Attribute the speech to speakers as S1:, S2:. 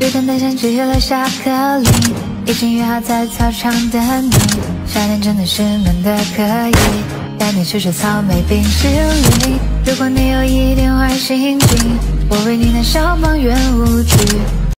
S1: 日等待像集了下课铃，已经约好在操场等你。夏天真的是闷得可以，带你吃吃草莓冰淇淋。如果你有一点坏心情，我为你弹小邦圆舞曲。